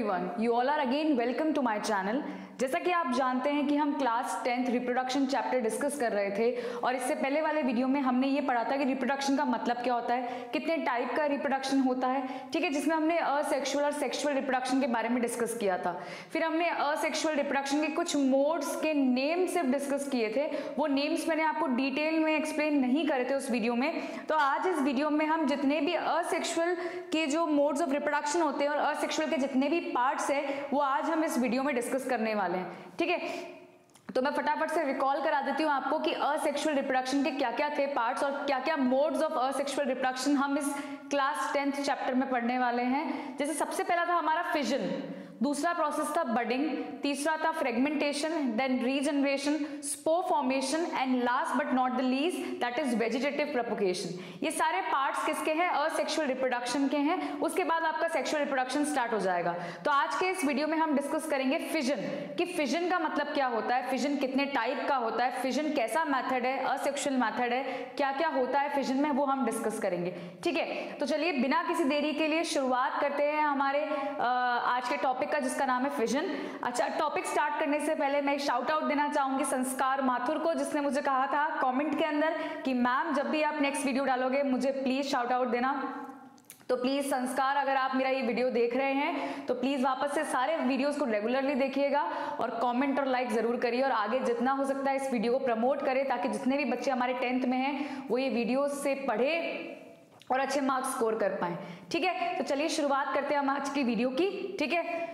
Everyone, you all are again welcome to my channel. जैसा कि आप जानते हैं कि हम class 10th reproduction chapter discuss कर रहे थे और इससे पहले वाले वीडियो में हमने ये पढ़ा था कि रिप्रोडक्शन का मतलब क्या होता है, कितने टाइप का रिप्रोडक्शन होता है, ठीक है, जिसमें हमने असेक्सुअल और सेक्सुअल रिप्रोडक्शन के बारे में डिस्कस किया था। फिर हमने असेक्सुअल रिप्रोडक्शन के कुछ मोड्स के नेम सिर्फ डिस्कस किए थे, वो नेम्स मैंने आपको डिटेल में एक्सप्लेन नहीं करे थे उस वीडियो में। तो आज इस वीडियो में हम जितने भी असेक्सुअल के जो मोड्स ऑफ रिप्रोडक्शन होते हैं और असेक्सुअल के जितने भी पार्ट्स हैं वो आज हम इस वीडियो में डिस्कस करने वाले हैं, ठीक है। तो मैं फटाफट से रिकॉल करा देती हूँ आपको कि असेक्सुअल रिप्रोडक्शन के क्या क्या थे पार्ट्स और क्या क्या मोड्स ऑफ असेक्सुअल रिप्रोडक्शन हम इस क्लास 10th चैप्टर में पढ़ने वाले हैं। जैसे सबसे पहला था हमारा फिजन, दूसरा प्रोसेस था बडिंग, तीसरा था fragmentation, then regeneration, spore formation and last but not the least that is vegetative propagation. ये सारे पार्ट्स किसके हैं? असेक्सुअल रिप्रोडक्शन के हैं। उसके बाद आपका सेक्सुअल रिप्रोडक्शन स्टार्ट हो जाएगा। तो आज के इस वीडियो में हम डिस्कस करेंगे फिजन, कि फिजन का मतलब क्या होता है, फिजन कितने टाइप का होता है, फिजन कैसा मेथड है, असेक्सुअल मेथड है, क्या क्या होता है फिजन में, वो हम डिस्कस करेंगे, ठीक है। तो चलिए बिना किसी देरी के लिए शुरुआत करते हैं हमारे आज के टॉपिक का, जिसका नाम है फिजन। अच्छा, टॉपिक स्टार्ट करने से पहले मैं एक शाउट आउट देना चाहूंगी संस्कार माथुर को, जिसने मुझे कहा था कमेंट के अंदर कि मैम जब भी आप नेक्स्ट वीडियो डालोगे मुझे प्लीज शाउट आउट देना। तो प्लीज संस्कार, अगर आप मेरा ये वीडियो देख रहे हैं तो प्लीज वापस से सारे वीडियोस को रेगुलरली देखिएगा और कमेंट और लाइक जरूर करिए और आगे जितना हो सकता है इस वीडियो को प्रमोट करें, ताकि जितने भी बच्चे हमारे 10th में हैं वो ये वीडियो से पढ़े और अच्छे मार्क्स स्कोर कर पाए, ठीक है। तो चलिए शुरुआत करते हैं हम आज की वीडियो की, ठीक है।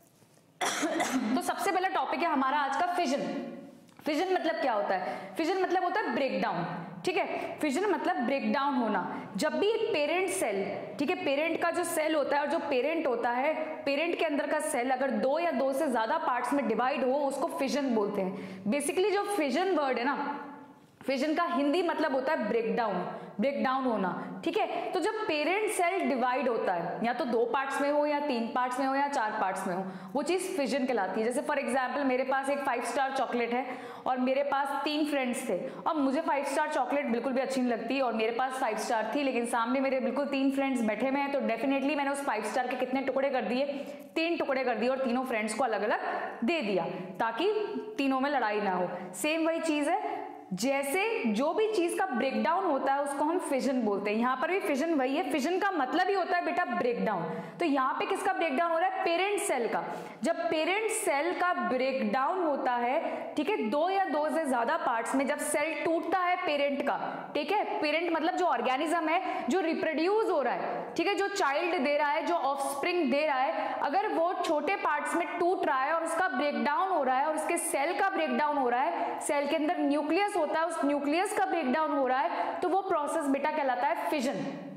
तो सबसे पहला टॉपिक है हमारा आज का फिजन। फिजन मतलब क्या होता है? फिजन मतलब होता है ब्रेक डाउन, ठीक है। फिजन मतलब ब्रेक डाउन होना। जब भी एक पेरेंट सेल, ठीक है, पेरेंट का जो सेल होता है और जो पेरेंट होता है, पेरेंट के अंदर का सेल अगर दो या दो से ज्यादा पार्ट्स में डिवाइड हो उसको फिजन बोलते हैं। बेसिकली जो फिजन वर्ड है ना, फिजन का हिंदी मतलब होता है ब्रेक डाउन, ब्रेक डाउन होना, ठीक है। तो जब पेरेंट सेल डिवाइड होता है, या तो 2 पार्ट्स में हो या 3 पार्ट्स में हो या 4 पार्ट्स में हो, वो चीज फिजन कहलाती है। जैसे फॉर एग्जांपल मेरे पास एक 5 स्टार चॉकलेट है और मेरे पास 3 फ्रेंड्स थे और मुझे 5 स्टार चॉकलेट बिल्कुल भी अच्छी नहीं लगती और मेरे पास 5 स्टार थी, लेकिन सामने मेरे बिल्कुल 3 फ्रेंड्स बैठे हुए हैं, तो डेफिनेटली मैंने उस 5 स्टार के कितने टुकड़े कर दिए? 3 टुकड़े कर दिए और तीनों फ्रेंड्स को अलग अलग दे दिया ताकि तीनों में लड़ाई ना हो। सेम वही चीज है, जैसे जो भी चीज का ब्रेकडाउन होता है उसको हम फिजन बोलते हैं। यहां पर भी फिजन वही है, फिजन का मतलब ही होता है बेटा ब्रेकडाउन। तो यहां पे किसका ब्रेकडाउन हो रहा है? पेरेंट सेल का। जब पेरेंट सेल का ब्रेकडाउन होता है, ठीक है, 2 या 2 से ज्यादा पार्ट्स में, जब सेल टूटता है पेरेंट का, ठीक है, पेरेंट मतलब जो ऑर्गेनिज्म है जो रिप्रोड्यूस हो रहा है, ठीक है, जो चाइल्ड दे रहा है, जो ऑफस्प्रिंग दे रहा है, अगर वो छोटे पार्ट्स में टूट रहा है और उसका ब्रेकडाउन हो रहा है और उसके सेल का ब्रेकडाउन हो रहा है, सेल के अंदर न्यूक्लियस होता है, उस न्यूक्लियस का ब्रेकडाउन हो रहा है, तो वो प्रोसेस बेटा कहलाता है फिजन,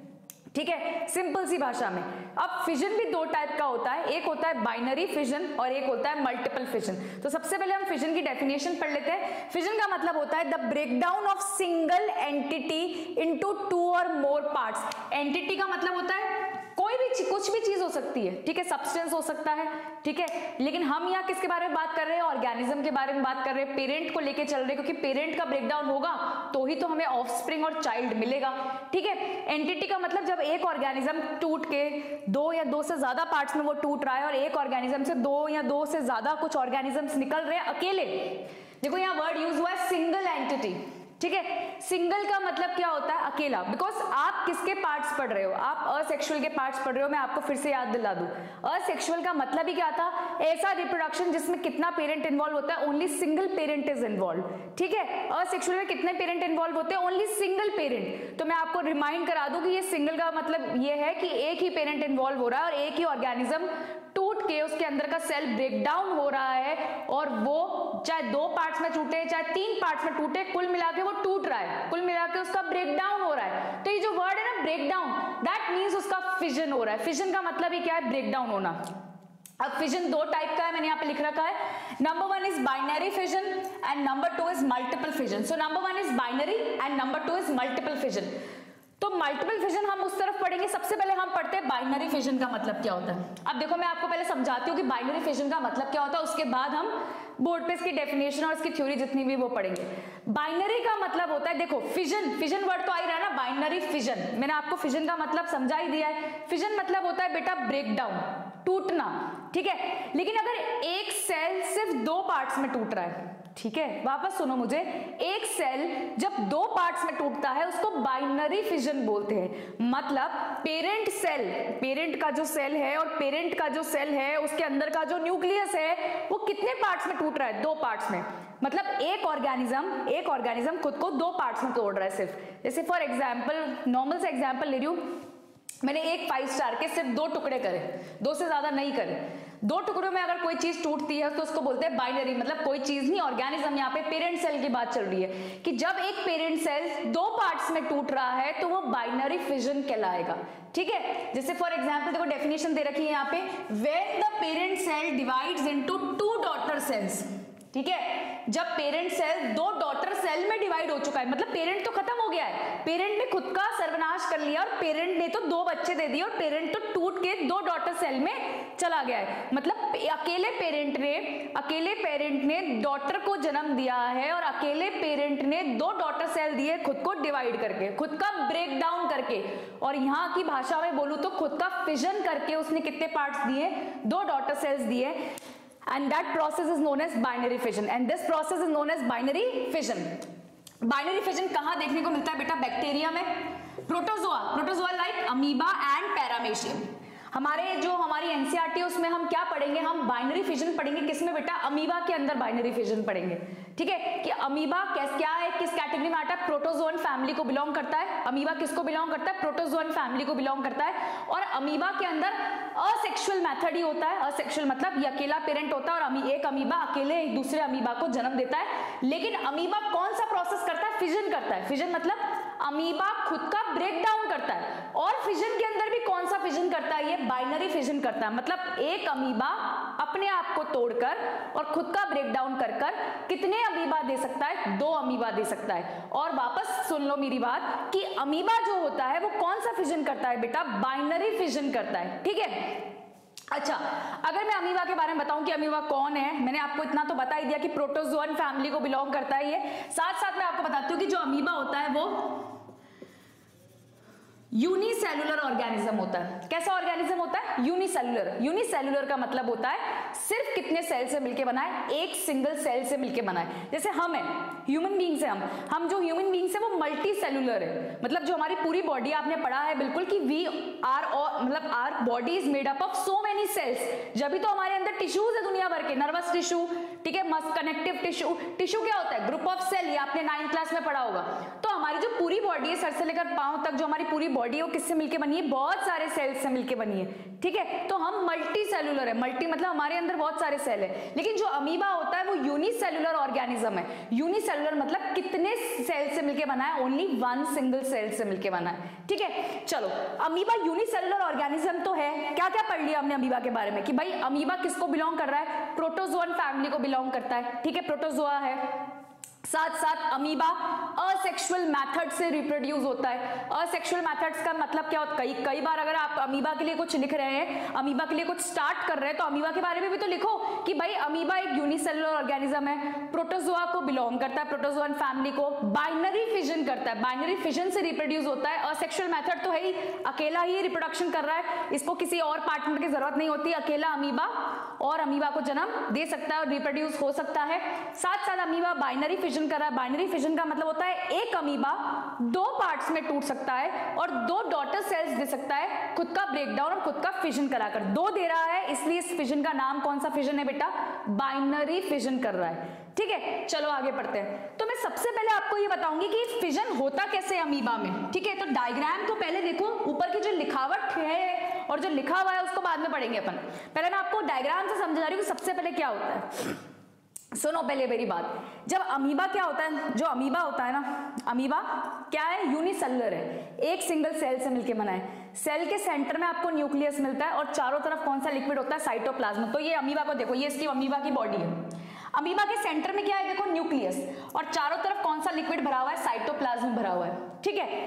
ठीक है, सिंपल सी भाषा में। अब फिजन भी 2 टाइप का होता है, एक होता है बाइनरी फिजन और एक होता है मल्टीपल फिजन। तो सबसे पहले हम फिजन की डेफिनेशन पढ़ लेते हैं। फिजन का मतलब होता है the breakdown of single entity into 2 और मोर पार्ट्स। एंटिटी का मतलब होता है कोई भी कुछ भी चीज हो सकती है, ठीक है, सब्सटेंस हो सकता है, ठीक है, लेकिन हम यहाँ किसके बारे में बात कर रहे हैं? ऑर्गेनिज्म के बारे में बात कर रहे हैं, पेरेंट को लेके चल रहे हैं, क्योंकि पेरेंट का ब्रेकडाउन होगा तो ही तो हमें ऑफस्प्रिंग और चाइल्ड मिलेगा, ठीक है। एंटिटी का मतलब जब एक ऑर्गेनिज्म टूट के 2 या 2 से ज्यादा पार्ट्स में वो टूट रहा है और एक ऑर्गेनिज्म से 2 या 2 से ज्यादा कुछ ऑर्गेनिजम्स निकल रहे हैं अकेले। देखो यहाँ वर्ड यूज हुआ है सिंगल एंटिटी, ठीक है। सिंगल का मतलब क्या होता है? अकेला। बिकॉज आप किसके पार्ट्स पढ़ रहे हो? आप असेक्सुअल के पार्ट्स पढ़ रहे हो। मैं आपको फिर से याद दिला दूं, असेक्सुअल का मतलब ही क्या था? ऐसा रिप्रोडक्शन जिसमें कितना पेरेंट इन्वॉल्व होता है? Only single parent is involve, ठीक है। असेक्सुअल में कितने पेरेंट इन्वॉल्व होते हैं? Only single parent. तो मैं आपको रिमाइंड करा दूं कि ये सिंगल का मतलब ये है कि एक ही पेरेंट इन्वॉल्व हो रहा है और एक ही ऑर्गेनिज्म टूट के उसके अंदर का सेल ब्रेकडाउन हो रहा है और वो चाहे 2 पार्ट्स में टूटे चाहे 3 पार्ट्स में टूटे, कुल मिला के वो टूट रहा है, कुल मिला के उसका ब्रेकडाउन हो रहा है। तो ये जो वर्ड है ना ब्रेकडाउन, दैट मींस उसका फिजन हो रहा है। फिजन का मतलब ही क्या है? ब्रेकडाउन होना। अब फिजन 2 टाइप का है, मैंने यहाँ पे लिख रखा है। Number 1 is binary fission and number 2 is multiple fission. So number 1 is binary and number 2 is multiple fission. तो मल्टीपल फिजन हम उस तरफ पढ़ेंगे। सबसे पहले हम पढ़ते हैं बाइनरी फिजन का मतलब क्या होता है। अब देखो मैं आपको पहले समझाती हूँ कि बाइनरी फिजन का मतलब क्या होता है, उसके बाद हम बोर्ड पे इसकी डेफिनेशन और इसकी थ्योरी जितनी भी वो पढ़ेंगे। बाइनरी का मतलब होता है, देखो फिजन, फिजन वर्ड तो आ ही रहा है ना, बाइनरी फिजन। मैंने आपको फिजन का मतलब समझा ही दिया है। फिजन मतलब होता है बेटा ब्रेकडाउन, टूटना, ठीक है। लेकिन अगर एक सेल सिर्फ दो पार्ट्स में टूट रहा है, ठीक है, वापस सुनो मुझे, एक सेल जब दो पार्ट्स में टूटता है उसको बाइनरी फिजन बोलते हैं। मतलब पेरेंट सेल, पेरेंट का जो सेल है और पेरेंट का जो सेल है उसके अंदर का जो न्यूक्लियस है वो कितने पार्ट्स में टूट रहा है? दो पार्ट्स में। मतलब एक ऑर्गेनिज्म खुद को दो पार्ट्स में तोड़ रहा है सिर्फ। जैसे फॉर एग्जाम्पल, नॉर्मल से एग्जाम्पल ले रही हूं, मैंने एक 5 स्टार के सिर्फ 2 टुकड़े करे, 2 से ज्यादा नहीं करे। 2 टुकड़ों में अगर कोई चीज टूटती है तो उसको बोलते हैं बाइनरी, मतलब कोई चीज नहीं, ऑर्गेनिज्म। यहाँ पे पेरेंट सेल की बात चल रही है कि जब एक पेरेंट सेल 2 पार्ट्स में टूट रहा है तो वो बाइनरी फिजन कहलाएगा, ठीक है। जैसे फॉर एग्जांपल देखो डेफिनेशन दे रखी है यहाँ पे, when the parent cell divides into 2 daughter cells, ठीक है। जब पेरेंट सेल 2 डॉटर सेल में डिवाइड हो चुका है, मतलब पेरेंट तो खत्म हो गया है, पेरेंट ने खुद का सर्वनाश कर लिया और पेरेंट ने तो 2 बच्चे दे दिए और पेरेंट तो टूट के 2 डॉटर सेल में चला गया है। मतलब अकेले पेरेंट ने डॉटर को जन्म दिया है और अकेले पेरेंट ने 2 डॉटर सेल दिए खुद को डिवाइड करके, खुद का ब्रेक डाउन करके, और यहाँ की भाषा में बोलूं तो खुद का फिजन करके उसने कितने पार्ट्स दिए? 2 डॉटर सेल्स दिए। And that process is known as binary fission, and this process is known as binary fission. Binary fission कहाँ देखने को मिलता है बेटा? बैक्टीरिया में, protozoa like amoeba and paramecium. हमारी एनसीईआरटी है उसमें हम क्या पढ़ेंगे? हम बाइनरी फिजन पढ़ेंगे। किसमें बेटा? अमीबा के अंदर बाइनरी फिजन पढ़ेंगे, ठीक है। कि अमीबा क्या है, किस कैटेगरी में आता है? प्रोटोजोन फैमिली को बिलोंग करता है। अमीबा किसको बिलोंग करता है? प्रोटोजोन फैमिली को बिलोंग करता है। और अमीबा के अंदर असेक्सुअल मेथड ही होता है। असेक्सुअल मतलब ये अकेला पेरेंट होता है और एक अमीबा अकेले एक दूसरे अमीबा को जन्म देता है। लेकिन अमीबा कौन सा प्रोसेस करता है? फिजन करता है। फिजन मतलब अमीबा खुद का ब्रेक डाउन करता है, और फिजन के अंदर भी कौन सा फिजन करता है? ये बाइनरी फिजन करता है। मतलब एक अमीबा अपने आप को तोड़कर और खुद का ब्रेक डाउन कर कितने अमीबा दे सकता है? 2 अमीबा दे सकता है। और वापस सुन लो मेरी बात कि अमीबा जो होता है वो कौन सा फिजन करता है बेटा? बाइनरी फिजन करता है, ठीक है। अच्छा, अगर मैं अमीबा के बारे में बताऊं कि अमीबा कौन है, मैंने आपको इतना तो बता ही दिया कि प्रोटोजोन फैमिली को बिलोंग करता है ये। साथ साथ मैं आपको बताती हूँ कि जो अमीबा होता है वो यूनिसेलुलर ऑर्गेनिज्म होता है। कैसा ऑर्गेनिज्म होता है? यूनिसेलुलर। यूनिसेलुलर का मतलब होता है सिर्फ कितने सेल से मिलके बना है? एक सिंगल सेल से मिलके बना है। जैसे हम है, ह्यूमन बींग्स है, हम जो ह्यूमन बींग्स है वो मल्टी सेलुलर है। मतलब जो हमारी पूरी बॉडी, आपने पढ़ा है बिल्कुल कि वी आर, मतलब our body is made up of so many cells. जब भी तो हमारे अंदर टिश्यूज है दुनिया भर के, नर्वस टिश्यू, ठीक है, मस्ट कनेक्टिव टिश्यू। टिश्यू क्या होता है? Group of cell. ये आपने 9th क्लास में पढ़ा होगा। तो हमारी जो पूरी बॉडी है, सर से लेकर पांव तक जो हमारी पूरी बॉडी है वो किससे मिलके बनी है? बहुत सारे सेल्स से मिलके बनी है, ठीक है। तो हम मल्टी सेलुलर है। मल्टी मतलब हमारे अंदर बहुत सारे सेल है। लेकिन जो अमीबा होता है वो यूनिसेलुलर ऑर्गेनिज्म है। यूनिसेलुलर मतलब कितने सेल से मिलके बना है? ओनली 1 सिंगल सेल से मिलके बना है, ठीक है। चलो, अमीबा यूनिसेलुलर ऑर्गेनिज्म तो है। क्या क्या पढ़ लिया हमने अमीबा के बारे में कि भाई अमीबा किसको बिलोंग कर रहा है? प्रोटोजोन फैमिली को बिलोंग करता है, ठीक है, प्रोटोजोआ है। साथ साथ अमीबा असेक्सुअल मेथड से रिप्रोड्यूस होता है। असेक्सुअल मेथड्स का मतलब क्या होता है? कई बार अगर आप अमीबा के लिए कुछ लिख रहे हैं, अमीबा के लिए कुछ स्टार्ट कर रहे हैं, तो अमीबा के बारे में भी तो लिखो कि भाई अमीबा एक यूनिसेलुलर ऑर्गेनिज्म है, प्रोटोजोआ को बिलोंग करता है, प्रोटोजोन फैमिली को, बाइनरी फिजन करता है, बाइनरी फिजन से रिप्रोड्यूस होता है। असेक्सुअल मेथड तो है ही, अकेला ही रिप्रोडक्शन कर रहा है, इसको किसी और पार्टनर की जरूरत नहीं होती। अकेला अमीबा और अमीबा को जन्म दे सकता है और रिप्रोड्यूस हो सकता है। साथ साथ अमीबा बाइनरी फिजन कर रहा है। बाइनरी फिजन का मतलब होता है एक अमीबा 2 पार्ट्स में टूट सकता है और 2 डॉटर सेल्स दे सकता है, खुद का ब्रेकडाउन और खुद का फिजन कराकर 2 दे रहा है। इसलिए इस फिजन का नाम कौन सा फिजन है बेटा? बाइनरी फिजन कर रहा है, ठीक है। चलो आगे पढ़ते हैं। तो मैं सबसे पहले आपको ये बताऊंगी कि फिजन होता कैसे अमीबा में, ठीक है। तो डायग्राम तो पहले देखो, ऊपर की जो लिखावट है और जो लिखा हुआ है उसको बाद में पढ़ेंगे अपन। पहले मैं आपको डायग्राम से समझा रही हूँ कि सबसे पहले क्या होता है। सुनो पहले मेरी बात। जब अमीबा क्या होता है, जो अमीबा होता है ना, अमीबा क्या है? यूनिसेलुलर है, एक सिंगल सेल से मिलके बना है। सेल के सेंटर में आपको न्यूक्लियस मिलता है और चारों तरफ कौन सा लिक्विड होता है? साइटोप्लाज्म। तो ये अमीबा को देखो, ये इसकी अमीबा की बॉडी है। अमीबा के सेंटर में क्या है? देखो न्यूक्लियस, और चारों तरफ कौन सा लिक्विड भरा हुआ है? साइटोप्लाज्म भरा हुआ है, ठीक है।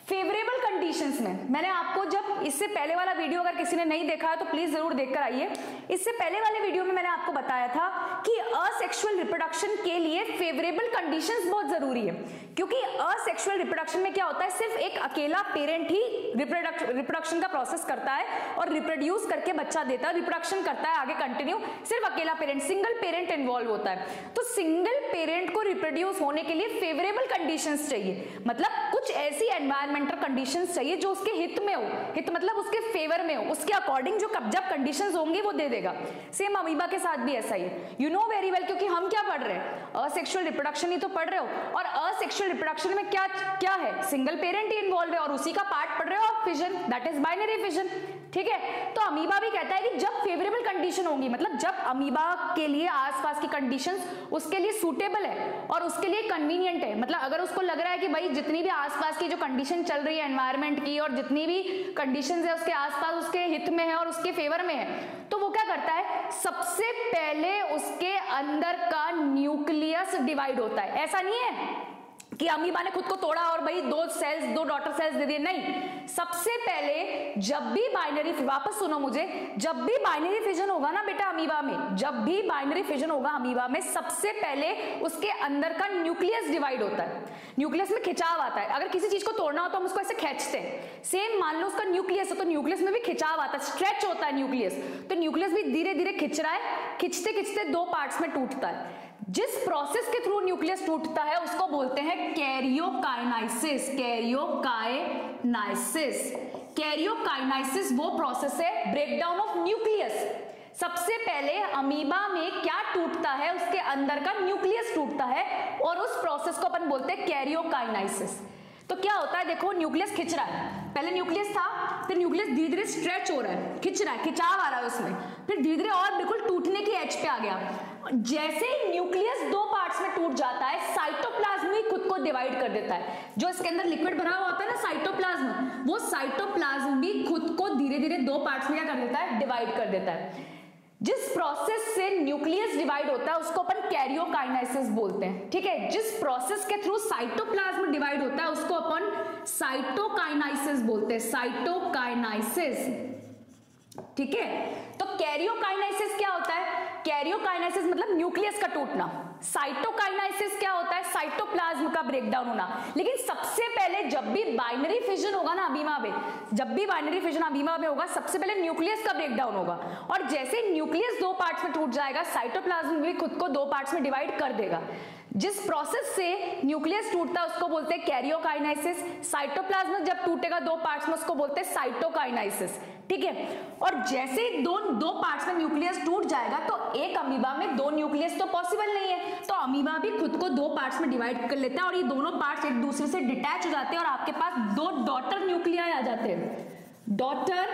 फेवरेबल कंडीशंस में मैंने आपको, जब इससे पहले वाला वीडियो अगर किसी ने नहीं देखा है तो प्लीज जरूर देखकर आइए। इससे पहले वाले वीडियो में मैंने आपको बताया था कि असेक्सुअल रिप्रोडक्शन के लिए फेवरेबल कंडीशंस बहुत जरूरी है, क्योंकि असेक्सुअल रिप्रोडक्शन में क्या होता है, सिर्फ एक अकेला पेरेंट ही रिप्रोडक्शन का प्रोसेस करता है और रिप्रोड्यूस करके बच्चा देता है, रिप्रोडक्शन करता है आगे कंटिन्यू, सिर्फ अकेला पेरेंट, सिंगल पेरेंट इन्वॉल्व होता है। तो सिंगल पेरेंट को रिप्रोड्यूस होने के लिए फेवरेबल कंडीशंस चाहिए, मतलब कुछ ऐसी एनवायरमेंटल कंडीशंस चाहिए जो उसके हित में हो, हित मतलब उसके फेवर में हो, उसके अकॉर्डिंग जो जब कंडीशंस होंगी वो दे देगा। सेम अमीबा के साथ भी ऐसा ही है, यू नो वेरी वेल, क्योंकि हम क्या पढ़ रहे हैं, असेक्सुअल रिप्रोडक्शन ही तो पढ़ रहे हो, और असेक्सुअल रिप्रोडक्शन में क्या क्या है, सिंगल पेरेंट ही इन्वॉल्व है और उसी का पार्ट पढ़ रहे हो आप, fission, that is binary fission. ठीक है, तो अमीबा भी कहता है कि जब फेवरेबल कंडीशन होंगी, मतलब जब अमीबा के लिए आसपास की कंडीशंस उसके लिए सूटेबल है और उसके लिए कन्वीनियंट है, मतलब अगर उसको लग रहा है कि भाई जितनी भी आसपास की जो कंडीशन चल रही है एनवायरनमेंट की और जितनी भी कंडीशंस है उसके आसपास उसके हित में है और उसके फेवर में है, तो वो क्या करता है, सबसे पहले उसके अंदर का न्यूक्लियस डिवाइड होता है। ऐसा नहीं है कि अमीबा ने खुद को तोड़ा और भाई दो डॉटर सेल्स दे दिए, नहीं, सबसे पहले जब भी बाइनरी, वापस सुनो मुझे, जब भी बाइनरी फिजन होगा ना बेटा अमीबा में, जब भी बाइनरी फिजन होगा अमीबा में, सबसे पहले उसके अंदर का न्यूक्लियस डिवाइड होता है, न्यूक्लियस में खिंचाव आता है। अगर किसी चीज को तोड़ना हो तो हम उसको ऐसे खींचते हैं, सेम मान लो उसका न्यूक्लियस है तो न्यूक्लियस में भी खिंचाव आता है, स्ट्रेच होता है न्यूक्लियस, तो न्यूक्लियस भी धीरे धीरे खिंच रहा है, खिंचते खिंचते दो पार्ट्स में टूटता है। जिस प्रोसेस के थ्रू न्यूक्लियस टूटता है उसको बोलते हैं कैरियोकाइनाइसिस, कैरियोकाइनाइसिस। कैरियोकाइनाइसिस वो प्रोसेस है ब्रेकडाउन ऑफ न्यूक्लियस। सबसे पहले अमीबा में क्या टूटता है, उसके अंदर का न्यूक्लियस टूटता है और उस प्रोसेस को अपन बोलते हैं कैरियोकाइनाइसिस। तो क्या होता है, देखो न्यूक्लियस खिंच रहा है, पहले न्यूक्लियस था, फिर न्यूक्लियस धीरे धीरे स्ट्रेच हो रहा है, खिंच रहा है, खिंचाव आ रहा है उसमें, फिर धीरे धीरे और बिल्कुल टूटने की एज पे आ गया। जैसे ही न्यूक्लियस दो पार्ट्स में टूट जाता है, साइटोप्लाज्म भी खुद को डिवाइड कर देता है। जो इसके अंदर लिक्विड भरा हुआ होता है ना साइटोप्लाज्म, वो साइटोप्लाज्म भी खुद को धीरे धीरे दो पार्ट्स में क्या कर देता है, डिवाइड कर देता है। जिस प्रोसेस से न्यूक्लियस डिवाइड होता है उसको अपन कैरियोकाइनेसिस बोलते हैं। ठीक है, जिस प्रोसेस के थ्रू साइटोप्लाज्म डिवाइड होता है उसको अपन साइटोकाइनेसिस बोलते हैं, साइटोकाइनेसिस। ठीक है, तो कैरियोकाइनेसिस क्या होता है, कैरियोकाइनेसिस मतलब न्यूक्लियस का टूटना, साइटोकाइनेसिस क्या होता है, साइटोप्लाज्म का ब्रेकडाउन होना। लेकिन सबसे पहले जब भी बाइनरी फिजन होगा ना अमीबा में, जब भी बाइनरी फिजन अमीबा में होगा, सबसे पहले न्यूक्लियस का ब्रेकडाउन होगा और जैसे न्यूक्लियस दो पार्ट्स में टूट जाएगा, साइटोप्लाज्म भी खुद को दो पार्ट्स में डिवाइड कर देगा। जिस प्रोसेस से न्यूक्लियस टूटता है उसको बोलते हैं कैरियोकाइनेसिस, साइटोप्लाज्म जब टूटेगा दो पार्ट्स में उसको बोलते हैं साइटोकाइनेसिस। ठीक है, और जैसे ही दो पार्ट्स में न्यूक्लियस टूट जाएगा तो एक अमीबा में दो न्यूक्लियस तो पॉसिबल नहीं है, तो अमीबा भी खुद को दो पार्ट्स में डिवाइड कर लेता है और ये दोनों पार्ट्स एक दूसरे से डिटैच हो जाते हैं और आपके पास दो डॉटर न्यूक्लियाई आ जाते हैं, डॉटर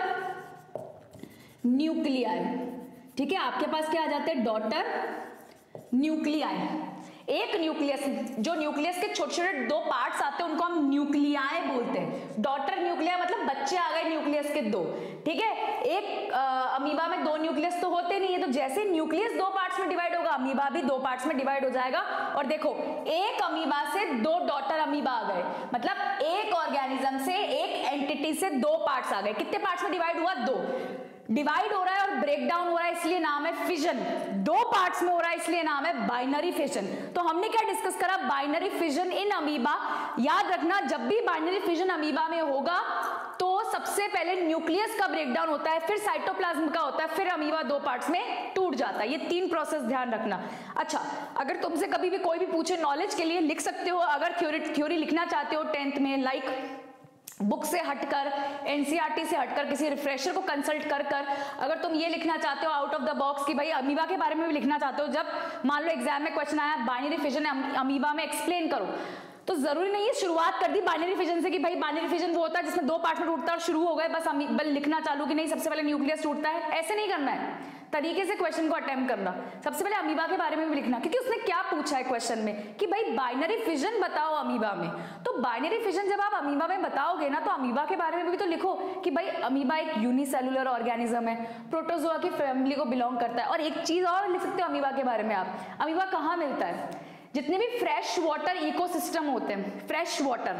न्यूक्लियाई। ठीक है, आपके पास क्या आ जाते हैं, डॉटर न्यूक्लियाई। एक न्यूक्लियस, जो न्यूक्लियस के छोटे छोटे दो पार्ट्स आते हैं उनको हम न्यूक्लियाई बोलते हैं। डॉटर न्यूक्लियाई मतलब बच्चे आ गए न्यूक्लियस के दो। ठीक है, एक अमीबा में दो न्यूक्लियस तो होते नहीं है, तो जैसे न्यूक्लियस दो पार्ट्स में डिवाइड होगा अमीबा भी दो पार्ट्स में डिवाइड हो जाएगा। और देखो, एक अमीबा से दो डॉटर अमीबा आ गए, मतलब एक ऑर्गेनिज्म से, एक एंटिटी से दो पार्ट्स आ गए। कितने पार्ट्स में डिवाइड हुआ, दो। डिवाइड हो रहा है और ब्रेक डाउन हो रहा है इसलिए नाम है फिजन। दो पार्ट्स में हो रहा है इसलिए नाम है बाइनरी फिजन। तो हमने क्या डिस्कस करा, बाइनरी फिजन इन अमीबा। याद रखना, जब भी बाइनरी फिजन अमीबा में होगा तो सबसे पहले न्यूक्लियस का ब्रेकडाउन होता है, फिर साइटोप्लाज्म का होता है, फिर अमीबा दो पार्ट्स में टूट जाता है। ये तीन प्रोसेस ध्यान रखना। अच्छा, अगर तुमसे कभी भी कोई भी पूछे नॉलेज के लिए लिख सकते हो, अगर थ्योरी लिखना चाहते हो 10th में, लाइक बुक से हटकर, एनसीईआरटी से हटकर, किसी रिफ्रेशर को कंसल्ट कर अगर तुम ये लिखना चाहते हो आउट ऑफ द बॉक्स कि भाई अमीबा के बारे में भी लिखना चाहते हो, जब मान लो एग्जाम में क्वेश्चन आया बाइनरी फिजन अमीबा में एक्सप्लेन करो, तो जरूरी नहीं है शुरुआत कर दी बाइनरी फिजन से कि भाई बाइनरी फिजन वो होता है जिसमें दो पार्ट में टूटता है और शुरू हो गए बस लिखना चालू कि नहीं सबसे पहले न्यूक्लियस टूटता है। ऐसे नहीं करना है, तरीके से क्वेश्चन को अटेम्प्ट करना। सबसे पहले अमीबा के बारे में भी लिखना, क्योंकि उसने क्या पूछा है क्वेश्चन में कि भाई बाइनरी फिजन बताओ अमीबा में। तो बाइनरी फिजन जब आप अमीबा में बताओगे ना, तो अमीबा के बारे में भी तो लिखो कि भाई अमीबा एक यूनिसेलुलर ऑर्गेनिज्म है, प्रोटोजोआ की फैमिली को बिलोंग करता है। और एक चीज और लिख सकते हो अमीबा के बारे में आप, अमीबा कहाँ मिलता है, जितने भी फ्रेश वाटर इकोसिस्टम होते हैं, fresh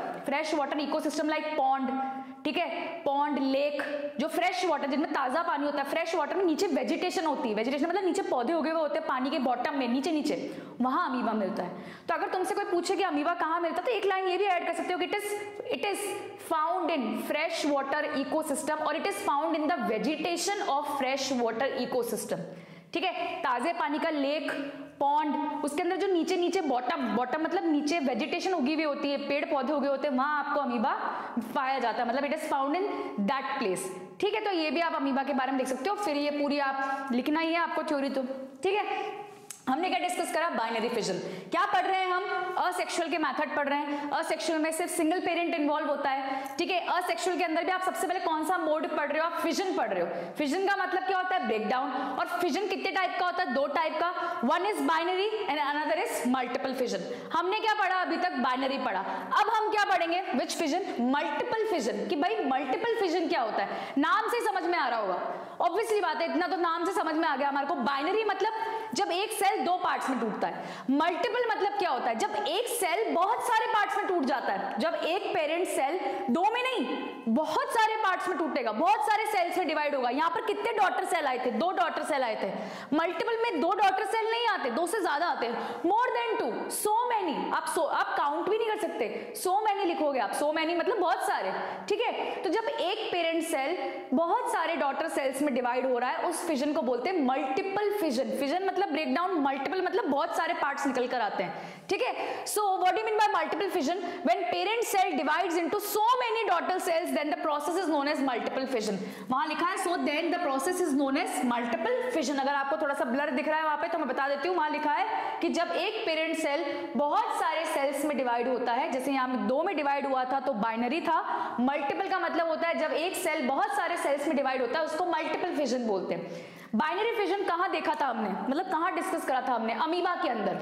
water ecosystem like pond, ठीक है, पॉन्ड, लेक, जो फ्रेश वाटर जिनमें ताजा पानी होता है, फ्रेश वाटर में नीचे वेजिटेशन होती है, वेजिटेशन मतलब नीचे पौधे उगे हुए होते हैं पानी के बॉटम में, नीचे वहां अमीबा मिलता है। तो अगर तुमसे कोई पूछे कि अमीबा कहाँ मिलता है तो एक लाइन ये भी ऐड कर सकते हो कि it is found in fresh water ecosystem और it is found in the vegetation of fresh water ecosystem, ठीक है। ताजे पानी का लेक, पॉन्ड, उसके अंदर जो नीचे बॉटम मतलब नीचे वेजिटेशन उगी हुई होती है, पेड़ पौधे उगे होते हैं, वहां आपको अमीबा पाया जाता है, मतलब it is found in that place, ठीक है। तो ये भी आप अमीबा के बारे में देख सकते हो। फिर ये पूरी आप लिखना ही है आपको थ्योरी, तो ठीक है। हमने क्या डिस्कस करा, बाइनरी फिजन। क्या पढ़ रहे हैं हम, असेक्सुअल के मेथड पढ़ रहे हैं। असेक्सुअल में सिर्फ सिंगल पेरेंट इन्वॉल्व होता है, ठीक है। असेक्सुअल के अंदर भी आप सबसे पहले कौन सा मोड पढ़ रहे हो, आप फिजन पढ़ रहे हो। फिजन का मतलब क्या होता है, ब्रेकडाउन। और फिजन कितने टाइप का होता है, दो टाइप का, one is binary and another is multiple fission. हमने क्या पढ़ा अभी तक, बाइनरी पढ़ा। अब हम क्या पढ़ेंगे, विच फिजन, मल्टीपल फिजन। कि भाई मल्टीपल फिजन क्या होता है, नाम से समझ में आ रहा होगा, ऑब्वियसली बात है, इतना तो नाम से समझ में आ गया हमारे को। बाइनरी मतलब जब एक सेल दो पार्ट्स में टूटता है। मल्टीपल मतलब क्या होता है, जब एक सेल बहुत सारे पार्ट्स में टूट जाता है। जब एक पेरेंट सेल दो में नहीं बहुत सारे पार्ट्स में टूटेगा, बहुत सारे सेल्स में डिवाइड होगा। यहाँ पर कितने डॉटर सेल आए थे, दो डॉटर सेल आए थे। मल्टीपल में दो डॉटर सेल नहीं आते, दो से ज्यादा आते हैं, more than two, so many. आप काउंट भी नहीं कर सकते, सो मैनी लिखोगे आप, सो मैनी मतलब बहुत सारे, ठीक है। तो जब एक पेरेंट सेल बहुत सारे डॉटर सेल्स में डिवाइड हो रहा है, उस फिजन को बोलते हैं मल्टीपल फिजन। फिजन मतलब ब्रेकडाउन, मल्टीपल मतलब बहुत सारे पार्ट्स निकल कर आते हैं, ठीक है। So what do mean by multiple fission, when parent cell divides into so many daughter cells then the process is known as multiple fission. वहां लिखा है so then the process is known as multiple fission. अगर आपको थोड़ा सा blur दिख रहा है वहां पे तो मैं बता देती हूँ, वहां लिखा है कि जब एक पेरेंट सेल बहुत सारे सेल्स में डिवाइड होता है, जैसे यहाँ में दो में डिवाइड हुआ था तो बाइनरी था। मल्टीपल का मतलब होता है जब एक सेल बहुत सारे सेल्स में डिवाइड होता है, उसको मल्टीपल फिजन बोलते हैं। बाइनरी फिजन कहां देखा था हमने, मतलब कहां डिस्कस करा था हमने, अमीबा के अंदर।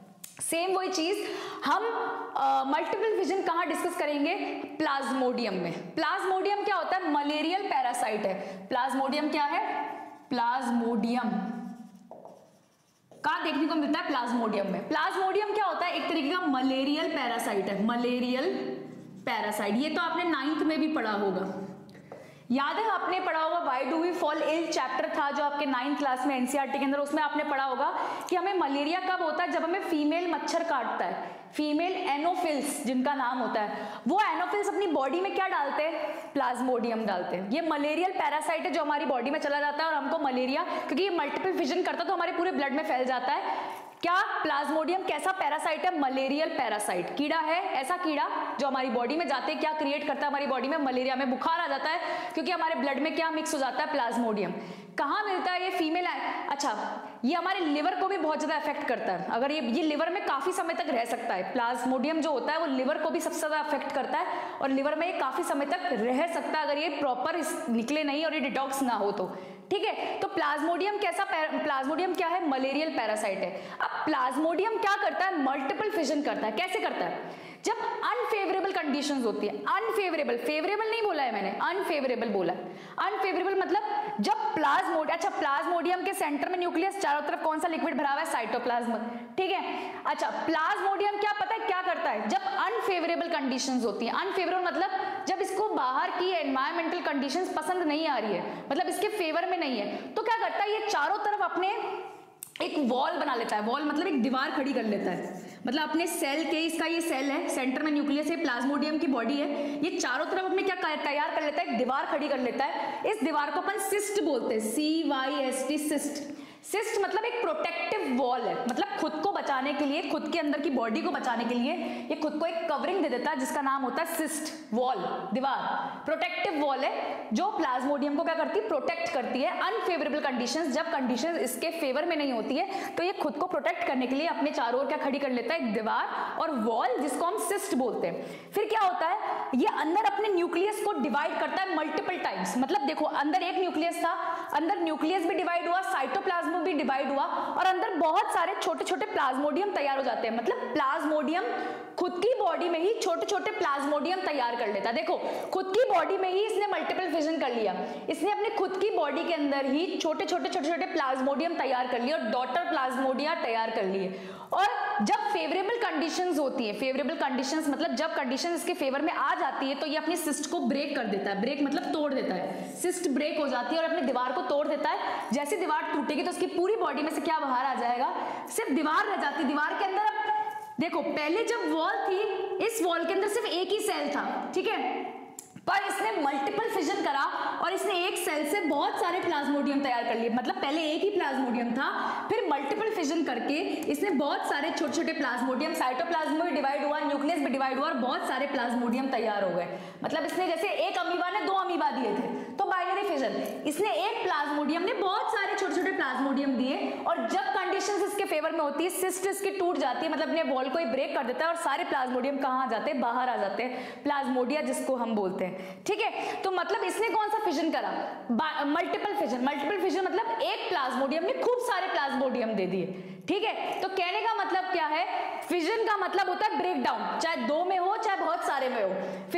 सेम वही चीज हम मल्टीपल फिजन कहां डिस्कस करेंगे, प्लाज्मोडियम में। प्लाज्मोडियम क्या होता है, मलेरियल पैरासाइट है। प्लाज्मोडियम क्या है, प्लाज्मोडियम कहां देखने को मिलता है, प्लाज्मोडियम में। प्लाज्मोडियम क्या होता है, एक तरीके का मलेरियल पैरासाइट है, मलेरियल पैरासाइट। ये तो आपने 9th में भी पढ़ा होगा, याद है आपने पढ़ा होगा, why do we fall ill chapter था जो आपके 9th क्लास में एनसीईआरटी के अंदर, उसमें आपने पढ़ा होगा कि हमें मलेरिया कब होता है, जब हमें फीमेल मच्छर काटता है। फीमेल एनोफिल्स जिनका नाम होता है, वो एनोफिल्स अपनी बॉडी में क्या डालते हैं, प्लाज्मोडियम डालते हैं। ये मलेरियल पैरासाइट है जो हमारी बॉडी में चला जाता है और हमको मलेरिया, क्योंकि ये मल्टीपल फिजन करता है तो हमारे पूरे ब्लड में फैल जाता है। क्या प्लाज्मोडियम कैसा पैरासाइट है, मलेरियल पैरासाइट, कीड़ा है, ऐसा कीड़ा जो हमारी बॉडी में जाते क्या क्रिएट करता है हमारी बॉडी में, मलेरिया में बुखार आ जाता है, क्योंकि हमारे ब्लड में क्या मिक्स हो जाता है, प्लाज्मोडियम। कहाँ मिलता है ये, फीमेल है। अच्छा, ये हमारे लिवर को भी बहुत ज्यादा अफेक्ट करता है। अगर ये लिवर में काफी समय तक रह सकता है, प्लाज्मोडियम जो होता है वो लिवर को भी सबसे ज्यादा अफेक्ट करता है और लिवर में ये काफी समय तक रह सकता है अगर ये प्रॉपर निकले नहीं और ये डिटॉक्स ना हो तो, ठीक है। तो प्लाज्मोडियम कैसा, प्लाज्मोडियम क्या है, मलेरियल पैरासाइट है। अब प्लाज्मोडियम क्या करता है, मल्टीपल फिजन करता है। कैसे करता है, जब अनफेवरेबल कंडीशंस होती है, अनफेवरेबल, फेवरेबल नहीं बोला है मैंने, अनफेवरेबल बोला है। अनफेवरेबल मतलब जब अच्छा प्लाज्मोडियम के सेंटर में न्यूक्लियस, चारों तरफ कौन सा लिक्विड भरा हुआ है, साइटोप्लाज्म, ठीक है। अच्छा, प्लाज्मोडियम क्या पता है क्या करता है, जब अनफेवरेबल कंडीशंस होती है, अनफेवरेबल मतलब जब इसको बाहर की एनवायरमेंटल कंडीशंस पसंद नहीं आ रही है, मतलब इसके फेवर में नहीं है, तो क्या करता है, ये चारों तरफ अपने एक वॉल बना लेता है। वॉल मतलब एक दीवार खड़ी कर लेता है, मतलब अपने सेल के, इसका ये सेल है, सेंटर में न्यूक्लियस है, प्लाज्मोडियम की बॉडी है, ये चारों तरफ अपने क्या तैयार कर लेता है, एक दीवार खड़ी कर लेता है। इस दीवार को अपन सिस्ट बोलते हैं, CYST, सिस्ट। सिस्ट मतलब एक प्रोटेक्टिव वॉल है, मतलब खुद को बचाने के लिए, खुद के अंदर की बॉडी को बचाने के लिए ये खुद को एक कवरिंग दे देता है जिसका नाम होता है सिस्ट, वॉल, दीवार। प्रोटेक्टिव वॉल है जो प्लाज्मोडियम को क्या करती है, प्रोटेक्ट करती है। अनफेवरेबल कंडीशंस, जब कंडीशंस इसके फेवर में नहीं होती है तो ये खुद को प्रोटेक्ट करने के लिए अपने चारों ओर क्या खड़ी कर लेता है, एक दीवार और वॉल, जिसको हम सिस्ट बोलते हैं। फिर क्या होता है, ये अंदर अपने न्यूक्लियस को डिवाइड करता है मल्टीपल टाइम्स। मतलब देखो, अंदर एक न्यूक्लियस था, अंदर न्यूक्लियस भी डिवाइड हुआ, साइटोप्लाज्म भी डिवाइड हुआ और अंदर बहुत सारे छोटे छोटे प्लाज्मोडियम तैयार हो जाते हैं। मतलब प्लाज्मोडियम खुद की बॉडी में ही छोटे छोटे प्लाज्मोडियम तैयार कर लेता है। देखो, खुद की बॉडी में ही इसने मल्टीपल फिजन कर लिया, इसने अपने खुद की बॉडी के अंदर ही छोटे छोटे प्लाज्मोडियम तैयार कर लिए और डॉटर प्लाज्मोडिया तैयार कर लिए। और जब फेवरेबल कंडीशंस होती है, फेवरेबल कंडीशंस मतलब जब कंडीशन इसके फेवर में आ जाती है तो ये अपनी सिस्ट को ब्रेक कर देता है, ब्रेक मतलब तोड़ देता है, सिस्ट ब्रेक हो जाती है और अपनी दीवार को तोड़ देता है। जैसे दीवार टूटेगी तो उसकी पूरी बॉडी में से क्या बाहर आ जाएगा, सिर्फ दीवार रह जाती है। दीवार के अंदर देखो पहले जब वॉल थी, इस वॉल के अंदर सिर्फ एक ही सेल था, ठीक है, पर इसने मल्टीपल फिजन करा और इसने एक सेल से बहुत सारे प्लाज्मोडियम तैयार कर लिए। मतलब पहले एक ही प्लाज्मोडियम था, फिर मल्टीपल फिजन करके इसने बहुत सारे छोटे छोटे प्लाज्मोडियम, साइटोप्लाज्म भी डिवाइड हुआ, न्यूक्लियस भी डिवाइड हुआ और बहुत सारे प्लाज्मोडियम तैयार हो गए। मतलब इसने जैसे एक अमीबा ने 2 अमीबा दिए थे तो बाइनरी फिजन, इसने एक प्लाज्मोडियम ने बहुत सारे छोटे छोटे प्लाज्मोडियम दिए और जब कंडीशंस इसके फेवर में होती है, सिस्ट इसकी टूट जाती है, मतलब अपने वॉल को ही ब्रेक कर देता है और सारे प्लाज्मोडियम कहाँ आ जाते हैं, बाहर आ जाते हैं, प्लाज्मोडिया जिसको हम बोलते हैं, ठीक है। तो मतलब इसने कौन सा फिजन करा, मल्टीपल फिजन। मल्टीपल फिजन मतलब एक प्लाज्मोडियम ने खूब सारे प्लाज्मोडियम दे दिए, ठीक है। तो कहने का मतलब क्या है, फिजन का मतलब होता है ब्रेक डाउन, चाहे 2 में हो चाहे बहुत सारे में हो।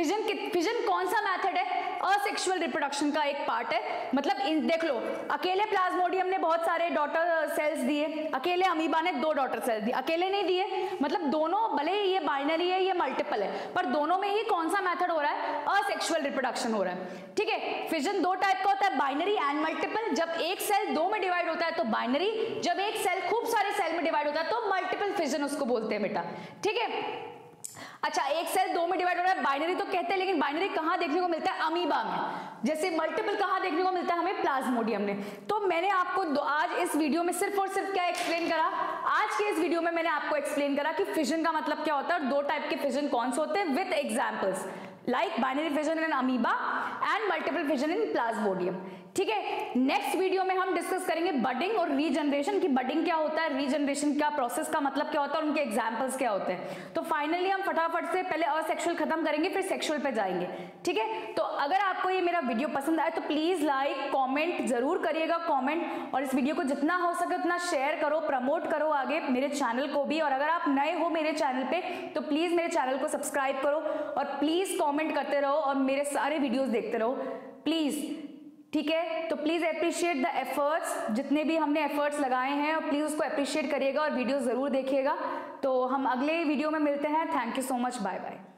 फिजन कौन सा मेथड है, असेक्सुअल रिप्रोडक्शन का एक पार्ट है। मतलब देख लो, अकेले प्लाज्मोडियम ने बहुत सारे डॉटर सेल्स दिए, अकेले अमीबा ने 2 डॉटर सेल्स दिए, अकेले नहीं दिए। मतलब दोनों, भले ही ये बाइनरी है ये मल्टीपल है, पर दोनों में ही कौन सा मेथड हो रहा है, असेक्सुअल रिप्रोडक्शन हो रहा है, ठीक है। फिजन 2 टाइप का होता है, बाइनरी एंड मल्टीपल। जब एक सेल 2 में डिवाइड होता है तो बाइनरी, जब एक सेल खूब सारे सेल में डिवाइड होता है तो मल्टीपल फिजन उसको बोलते हैं बेटा, ठीक है। अच्छा, एक सेल 2 में डिवाइड हो रहा है, बाइनरी तो कहते हैं, लेकिन बाइनरी कहां देखने को मिलता है, अमीबा में। जैसे मल्टीपल कहां देखने को मिलता है, हमें प्लाज्मोडियम में। तो मैंने आपको आज इस वीडियो में सिर्फ और सिर्फ क्या एक्सप्लेन करा, आज के इस वीडियो में मैंने आपको एक्सप्लेन करा कि फिजन का मतलब क्या होता है और 2 टाइप के फिजन कौन से होते हैं, with examples like binary fission in amoeba and multiple fission in plasmodium, ठीक है। नेक्स्ट वीडियो में हम डिस्कस करेंगे बडिंग और रीजनरेशन की, बडिंग क्या होता है, रीजनरेशन का प्रोसेस का मतलब क्या होता है और उनके एग्जांपल्स क्या होते हैं। तो फाइनली हम फटाफट से पहले असेक्सुअल खत्म करेंगे, फिर सेक्सुअल पे जाएंगे, ठीक है। तो अगर आपको ये मेरा वीडियो पसंद आए तो प्लीज लाइक कमेंट जरूर करिएगा, कमेंट, और इस वीडियो को जितना हो सके उतना शेयर करो, प्रमोट करो आगे मेरे चैनल को भी। और अगर आप नए हो मेरे चैनल पे तो प्लीज मेरे चैनल को सब्सक्राइब करो और प्लीज कमेंट करते रहो और मेरे सारे वीडियोस देखते रहो प्लीज, ठीक है। तो प्लीज अप्रिशिएट द एफर्ट्स, जितने भी हमने एफर्ट्स लगाए हैं, और प्लीज उसको अप्रिशिएट करिएगा और वीडियो जरूर देखिएगा। तो हम अगले वीडियो में मिलते हैं। Thank you so much, bye bye.